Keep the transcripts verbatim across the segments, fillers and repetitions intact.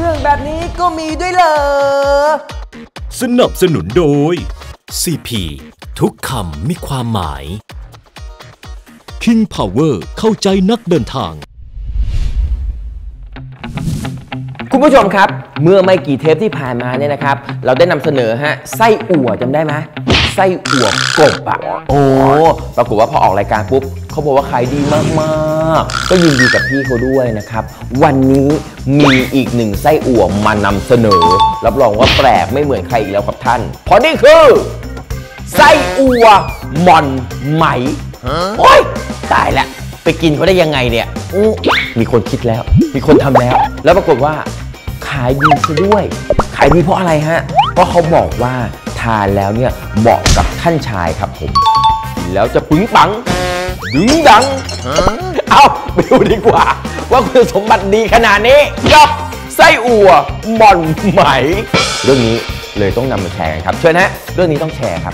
รื่องแบบนี้ก็มีด้วยเหรอสนับสนุนโดย ซี พี ทุกคำมีความหมาย King Power เข้าใจนักเดินทางคุณผู้ชมครับเมื่อไม่กี่เทปที่ผ่านมาเนี่ยนะครับเราได้นำเสนอฮะไส้อั่วจำได้ไหมไส้อั่วกบอ่ะโอ้ปรากฏว่าพอออกรายการปุ๊บเขาบอกว่าขายดีมากๆก็ยินดีกับพี่เขาด้วยนะครับวันนี้มีอีกหนึ่งไส้อั่วมานำเสนอรับรองว่าแปลกไม่เหมือนใครอีกแล้วครับท่านเพราะนี่คือไส้อั่วหม่อนไหมโอ๊ยตายแล้วไปกินเขาได้ยังไงเนี่ยมีคนคิดแล้วมีคนทำแล้วแล้วปรากฏว่าขายดีซะด้วยขายดีเพราะอะไรฮะเพราะเขาบอกว่าทานแล้วเนี่ยเหมาะกับท่านชายครับผมแล้วจะปึ้งปังดึงดังเอาไปดูดีกว่าว่าคุณสมบัติดีขนาดนี้กับไส้อั่วหม่อนไหมเรื่องนี้เลยต้องนำมาแชร์กันครับเชิญฮะเรื่องนี้ต้องแชร์ครับ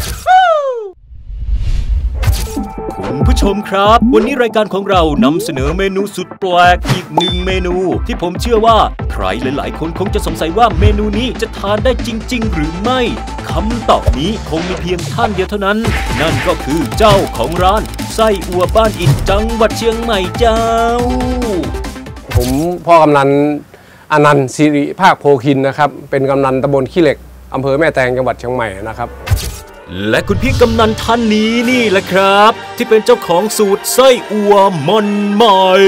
คุณผู้ชมครับวันนี้รายการของเรานำเสนอเมนูสุดแปลกอีกหนึ่งเมนูที่ผมเชื่อว่าใครหลายๆคนคงจะสงสัยว่าเมนูนี้จะทานได้จริงๆหรือไม่คำตอบนี้คงมีเพียงท่านเดียวเท่านั้นนั่นก็คือเจ้าของร้านไส้อั่วบ้านอิฐจังหวัดเชียงใหม่เจ้าผมพ่อกำนันอนันต์สิริภาคโพคินนะครับเป็นกำนันตำบลขี้เหล็กอำเภอแม่แตงจังหวัดเชียงใหม่นะครับและคุณพี่กำนันท่านนี้นี่แหละครับที่เป็นเจ้าของสูตรไส้อั่วหม่อนไหม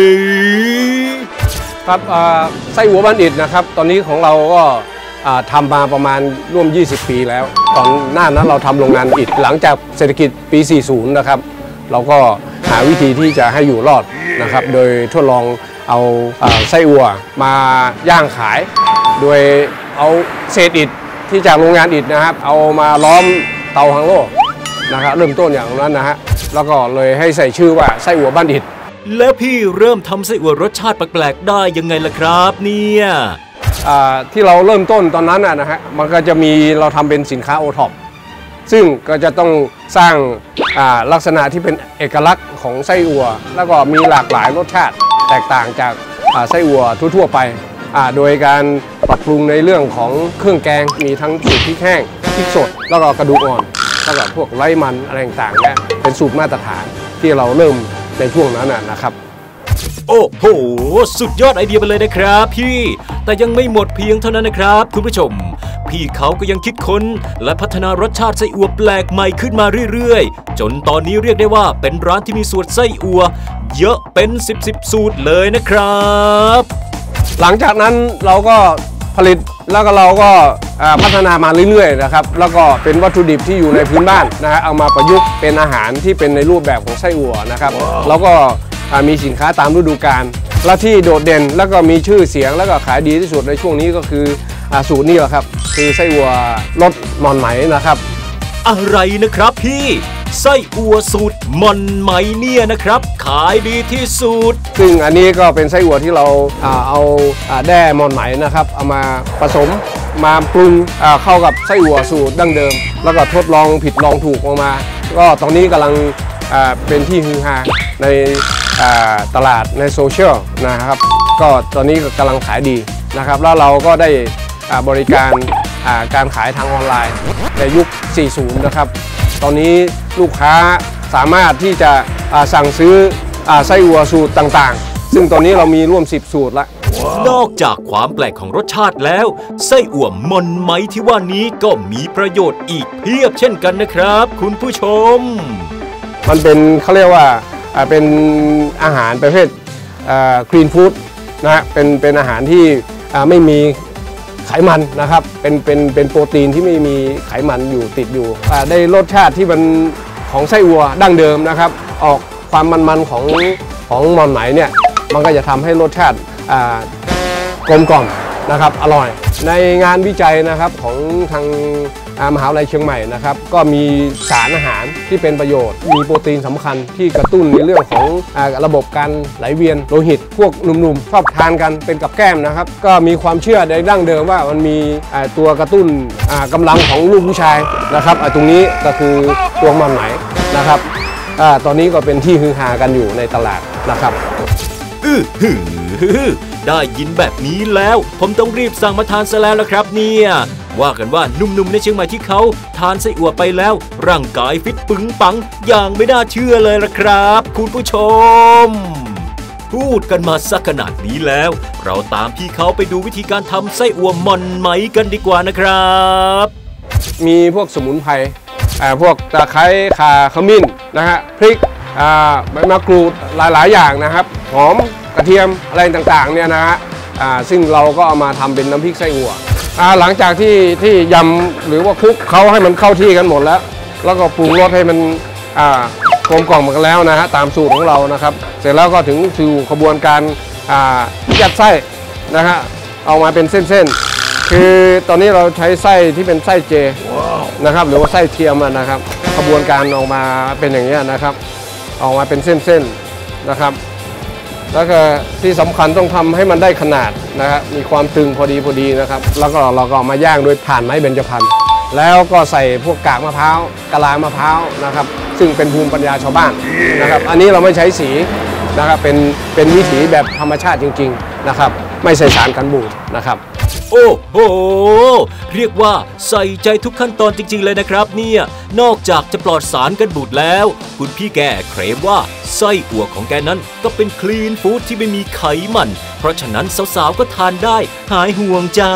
ครับไส้อั่วบ้านอิฐนะครับตอนนี้ของเราก็ทำมาประมาณร่วมยี่สิบปีแล้วตอนหน้านั้นเราทำโรงงานอิฐหลังจากเศรษฐกิจปีสี่สิบนะครับเราก็หาวิธีที่จะให้อยู่รอดนะครับโดยทดลองเอาไส้อั่วมาย่างขายโดยเอาเศษอิฐที่จากโรงงานอิฐนะครับเอามาล้อมเตาฮังโลนะครับเริ่มต้นอย่างนั้นนะฮะแล้วก็เลยให้ใส่ชื่อว่าไส้อั่วบ้านอิฐแล้วพี่เริ่มทำไส้อั่วรสชาติแปลกๆได้ยังไงล่ะครับเนี่ยที่เราเริ่มต้นตอนนั้นนะฮะมันก็จะมีเราทำเป็นสินค้าโอท็อปซึ่งก็จะต้องสร้างลักษณะที่เป็นเอกลักษณ์ของไส้อั่วแล้วก็มีหลากหลายรสชาติแตกต่างจากไส้อั่วทั่วๆไปโดยการปรับปรุงในเรื่องของเครื่องแกงมีทั้งสูตรพริกแห้งพริกสดแล้วก็กระดูกอ่อนแล้วก็พวกไร้มันอะไรต่างๆเนี่ยเป็นสูตรมาตรฐานที่เราเริ่มในช่วงนั้นนะครับโอ้โหสุดยอดไอเดียไปเลยนะครับพี่แต่ยังไม่หมดเพียงเท่านั้นนะครับคุณผู้ชมพี่เขาก็ยังคิดค้นและพัฒนารสชาติไส้อั่วแปลกใหม่ขึ้นมาเรื่อยๆจนตอนนี้เรียกได้ว่าเป็นร้านที่มีสูตรไส้อั่วเยอะเป็นสิบสิบสูตรเลยนะครับหลังจากนั้นเราก็ผลิตแล้วก็เราก็พัฒนามาเรื่อยๆนะครับแล้วก็เป็นวัตถุดิบที่อยู่ในพื้นบ้านนะฮะเอามาประยุกต์เป็นอาหารที่เป็นในรูปแบบของไส้อั่วนะครับแล้วก็มีสินค้าตามฤดูกาลและที่โดดเด่นแล้วก็มีชื่อเสียงแล้วก็ขายดีที่สุดในช่วงนี้ก็คือสูตรนี้แหละครับคือไส้อั่วรสหม่อนไหมนะครับอะไรนะครับพี่ไส้อั่วสูตรหม่อนไหมเนี่ยนะครับขายดีที่สุดซึ่งอันนี้ก็เป็นไส้อั่วที่เราเอาแด้หม่อนไหมนะครับเอามาผสมมาปรุงเข้ากับไส้อั่วสูตรดั้งเดิมแล้วก็ทดลองผิดลองถูกออกมาก็ตอนนี้กำลังเป็นที่ฮือฮาในตลาดในโซเชียลนะครับก็ตอนนี้กำลังขายดีนะครับแล้วเราก็ได้บริการการขายทางออนไลน์ในยุคสี่สิบนะครับตอนนี้ลูกค้าสามารถที่จะสั่งซื้อไส้อั่วสูตรต่างๆซึ่งตอนนี้เรามีร่วมสิบสูตรละนอกจากความแปลกของรสชาติแล้วไส้อั่วหม่อนไหมที่ว่านี้ก็มีประโยชน์อีกเพียบเช่นกันนะครับคุณผู้ชมมันเป็นเขาเรียกว่าเป็นอาหารประเภทคลีนฟู้ดนะฮะเป็นเป็นอาหารที่ไม่มีไขมันนะครับเป็นเป็นเป็นโปรตีนที่ไม่มีไขมันอยู่ติดอยู่ได้รสชาติที่มันของไส้อั่วดั้งเดิมนะครับออกความมันๆของของหม่อนไหมเนี่ยมันก็จะทำให้รสชาติกลมกล่อมนะครับอร่อยในงานวิจัยนะครับของทางมหาวิทยาลัยเชียงใหม่นะครับก็มีสารอาหารที่เป็นประโยชน์มีโปรตีนสำคัญที่กระตุ้นในเรื่องของระบบการไหลเวียนโลหิตพวกหนุ่มๆชอบทานกันเป็นกับแก้มนะครับก็มีความเชื่อในดั้งเดิมว่ามันมีตัวกระตุ้นกำลังของลูกผู้ชายนะครับตรงนี้ก็คือตัวหม่อนไหมนะครับตอนนี้ก็เป็นที่ฮือฮากันอยู่ในตลาดนะครับอื้อหืออได้ยินแบบนี้แล้วผมต้องรีบสั่งมาทานซะแล้วละครับเนี่ยว่ากันว่าหนุ่มๆในเชียงใหม่ที่เขาทานไส้อั่วไปแล้วร่างกายฟิตปึงปังอย่างไม่น่าเชื่อเลยละครับคุณผู้ชมพูดกันมาสักขนาดนี้แล้วเราตามพี่เขาไปดูวิธีการทำไส้อั่วหม่อนไหมกันดีกว่านะครับมีพวกสมุนไพรพวกตะไคร้ข่าขมิ้นนะฮะพริกใบมะกรูดหลายๆอย่างนะครับหอมกระเทียมอะไรต่างๆเนี่ยนะฮะซึ่งเราก็เอามาทำเป็นน้ำพริกไส้อั่วหลังจากที่ที่ยำหรือว่าคลุกเขาให้มันเข้าที่กันหมดแล้วแล้วก็ปรุงรสให้มันกลมกล่อมกันแล้วนะฮะตามสูตรของเรานะครับเสร็จแล้วก็ถึงสู่กระบวนการยัดไส้นะฮะเอามาเป็นเส้นๆคือตอนนี้เราใช้ไส้ที่เป็นไส้เจ wow. นะครับหรือว่าไส้เทียมนะครับกระบวนการออกมาเป็นอย่างนี้นะครับออกมาเป็นเส้นๆนะครับแล้วก็ที่สำคัญต้องทำให้มันได้ขนาดนะครับมีความตึงพอดีพอดีนะครับแล้วก็เราก็มาย่างด้วยถ่านไม้เบญจพรรณแล้วก็ใส่พวกกากมะพร้าวกะลามะพร้าวนะครับซึ่งเป็นภูมิปัญญาชาวบ้านนะครับอันนี้เราไม่ใช้สีนะครับเป็นเป็นวิถีแบบธรรมชาติจริงๆนะครับไม่ใส่สารกันบูดนะครับโอ้โหเรียกว่าใส่ใจทุกขั้นตอนจริงๆเลยนะครับเนี่ยนอกจากจะปลอดสารกันบูดแล้วคุณพี่แกเคลมว่าไส้อั่วของแกนั้นก็เป็นคลีนฟู้ดที่ไม่มีไขมันเพราะฉะนั้นสาวๆก็ทานได้หายห่วงจ้า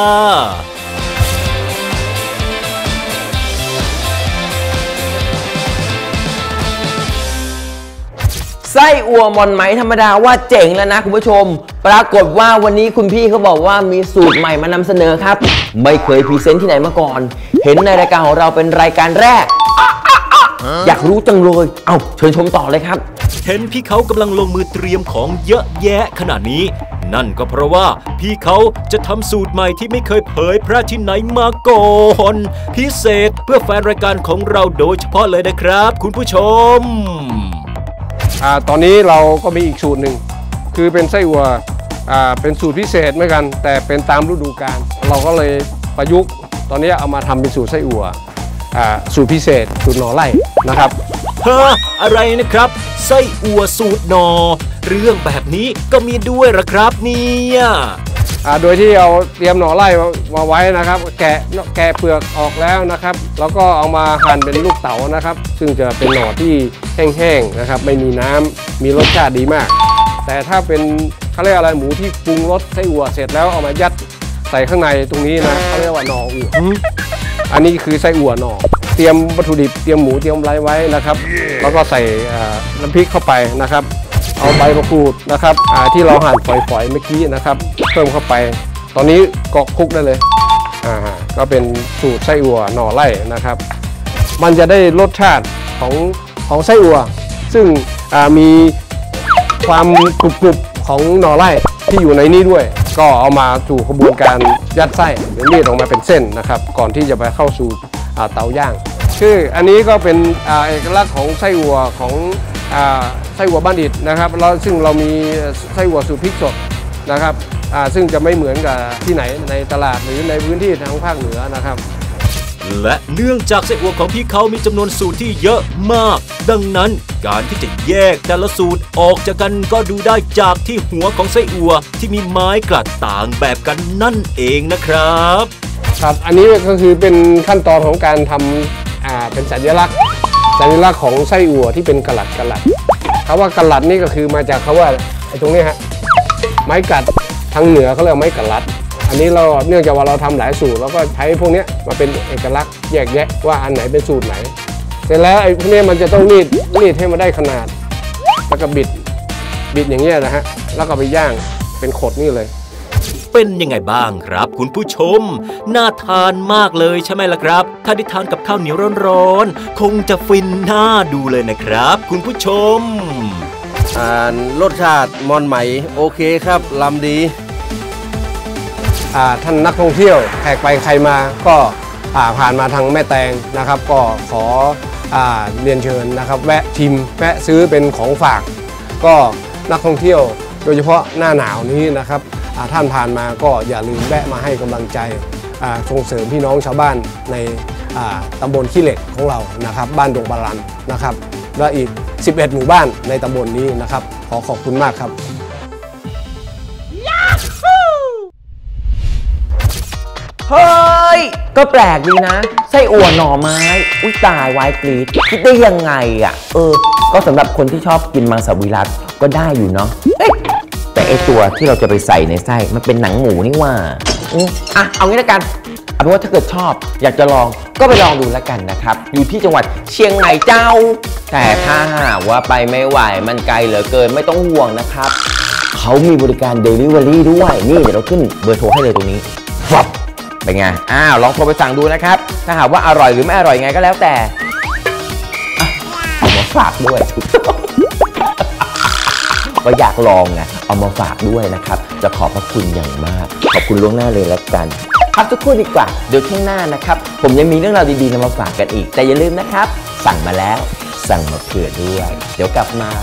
ไส้อั่วหม่อนไหมธรรมดาว่าเจ๋งแล้วนะคุณผู้ชมปรากฏว่าวันนี้คุณพี่เขาบอกว่ามีสูตรใหม่มานำเสนอครับไม่เคยพรีเซนต์ที่ไหนมาก่อนเห็นในรายการของเราเป็นรายการแรก อยากรู้จังเลยเอาเชิญชมต่อเลยครับเห็นพี่เขากำลังลงมือเตรียมของเยอะแยะขนาดนี้นั่นก็เพราะว่าพี่เขาจะทำสูตรใหม่ที่ไม่เคยเผยแพร่ที่ไหนมาก่อนพิเศษเพื่อแฟนรายการของเราโดยเฉพาะเลยนะครับคุณผู้ชมอ่าตอนนี้เราก็มีอีกสูตรหนึ่งคือเป็นไส้อั่วอ่าเป็นสูตรพิเศษเหมือนกันแต่เป็นตามฤดูกาลเราก็เลยประยุกต์ตอนนี้เอามาทำเป็นสูตรไส้อั่วอ่าสูตรพิเศษสูตรหน่อไร่นะครับเฮ้ออะไรนะครับไส้อั่วสูตรหน่อเรื่องแบบนี้ก็มีด้วยหรอครับเนี่ยอ่าโดยที่เอาเตรียมหน่อไร่มาไว้นะครับแกะแกะเปลือกออกแล้วนะครับแล้วก็เอามาหั่นเป็นลูกเต๋านะครับซึ่งจะเป็นหน่อที่แห้งๆนะครับไม่มีน้ำมีรสชาติดีมากแต่ถ้าเป็นเขาเรียกอะไรหมูที่ปรุงรสไส้อั่วเสร็จแล้วเอามายัดใส่ข้างในตรงนี้นะเขาเรียกว่าหน่ออั่วอันนี้คือไส้อั่วหน่อเตรียมวัตถุดิบเตรียมหมูเตรียมอะไรไว้นะครับแล้วก็ใส่น้ำพริกเข้าไปนะครับเอาใบมะกรูดนะครับที่เราหั่นฝอยๆเมื่อกี้นะครับเพิ่มเข้าไปตอนนี้ก็คลุกได้เลยอ่าก็เป็นสูตรไส้อั่วหน่อไร่นะครับมันจะได้รสชาติของของไส้อั่วซึ่งมีความกรุบๆของหน่อไร่ที่อยู่ในนี้ด้วยก็เอามาสู่กระบวนการยัดไส้เป็นมีดออกมาเป็นเส้นนะครับก่อนที่จะไปเข้าสู่เตาย่างคืออันนี้ก็เป็นเอกลักษณ์ของไส้อั่วของไส้อั่วบ้านอิฐนะครับแล้วซึ่งเรามีไส้อั่วสูตรพริกสดนะครับซึ่งจะไม่เหมือนกับที่ไหนในตลาดหรือในพื้นที่ทางภาคเหนือนะครับและเนื่องจากไส้อั่วของพี่เขามีจำนวนสูตรที่เยอะมากดังนั้นการที่จะแยกแต่ละสูตรออกจากกันก็ดูได้จากที่หัวของไส้อั่วที่มีไม้กลัดต่างแบบกันนั่นเองนะครับครับอันนี้ก็คือเป็นขั้นตอนของการทำอ่าเป็นสัญลักษณ์สัญลักษณ์ของไส้อั่วที่เป็นกะหลัดกะหลัดคำว่ากะหลัดนี่ก็คือมาจากคำว่าไอ้ตรงนี้ฮะไม้กัดทางเหนือเขาเรียกไม้กะหลัดอันนี้เราเนื่องจากว่าเราทำหลายสูตรเราก็ใช้พวกนี้มาเป็นเอกลักษณ์แยกแยะว่าอันไหนเป็นสูตรไหนเสร็จแล้วไอ้พวกนี้มันจะต้องรีดรีดให้มันได้ขนาดแล้วก็บิดบิดอย่างเงี้ยนะฮะแล้วก็ไปย่างเป็นขดนี่เลยเป็นยังไงบ้างครับคุณผู้ชมน่าทานมากเลยใช่ไหมล่ะครับถ้าได้ทานกับข้าวเหนียวร้อนๆคงจะฟินน่าดูเลยนะครับคุณผู้ชมรสชาติมอนไหมโอเคครับลำดีท่านนักท่องเที่ยวแขกไปใครมาก็ผ่านมาทางแม่แตงนะครับก็ขอเรียนเชิญนะครับแวะชิมแวะซื้อเป็นของฝากก็นักท่องเที่ยวโดยเฉพาะหน้าหนาวนี้นะครับท่านผ่านมาก็อย่าลืมแวะมาให้กำลังใจส่งเสริมพี่น้องชาวบ้านในตำบลขี้เหล็กของเรานะครับบ้านดงบาลันนะครับและอีกสิบเอ็ดหมู่บ้านในตำบลนี้นะครับขอขอบคุณมากครับเฮ้ยก็แปลกดีนะไส้อั่วหน่อไม้อุ้ยตายวายกรีดคิดได้ยังไงอ่ะเออก็สำหรับคนที่ชอบกินมังสวิรัติก็ได้อยู่เนาะแต่ไอตัวที่เราจะไปใส่ในไส้มันเป็นหนังหมูนี่ว่าอืมอ่ะเอางี้ละกันเอาเป็นว่าถ้าเกิดชอบอยากจะลองก็ไปลองดูแล้วกันนะครับอยู่ที่จังหวัดเชียงใหม่เจ้าแต่ถ้าหากว่าไปไม่ไหวมันไกลเหลือเกินไม่ต้องห่วงนะครับเขามีบริการ Delivery ด้วยนี่เดี๋ยวเราขึ้นเบอร์โทรให้เลยตรงนี้ฟับเป็นไงอ้าวลองโทรไปสั่งดูนะครับถ้าหากว่าอร่อยหรือไม่อร่อยไงก็แล้วแต่เอามาฝากด้วย ก็อยากลองไงเอามาฝากด้วยนะครับจะขอบพระคุณอย่างมากขอบคุณล่วงหน้าเลยแล้วกันพักสักครู่ดีกว่าเดี๋ยวช่วงหน้านะครับผมยังมีเรื่องราวดีๆนำมาฝากกันอีกแต่อย่าลืมนะครับสั่งมาแล้วสั่งมาเผื่อด้วยเดี๋ยวกลับมา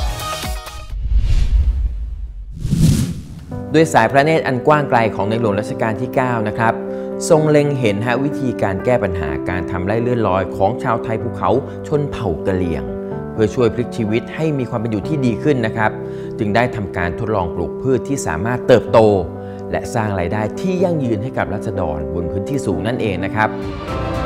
ด้วยสายพระเนตรอันกว้างไกลของในหลวงรัชกาลที่เก้านะครับทรงเล็งเห็นหาวิธีการแก้ปัญหาการทำไร่เลื่อนลอยของชาวไทยภูเขาชนเผ่ากะเหรี่ยงเพื่อช่วยพลิกชีวิตให้มีความเป็นอยู่ที่ดีขึ้นนะครับจึงได้ทำการทดลองปลูกพืชที่สามารถเติบโตและสร้างรายได้ที่ยั่งยืนให้กับราษฎรบนพื้นที่สูงนั่นเองนะครับ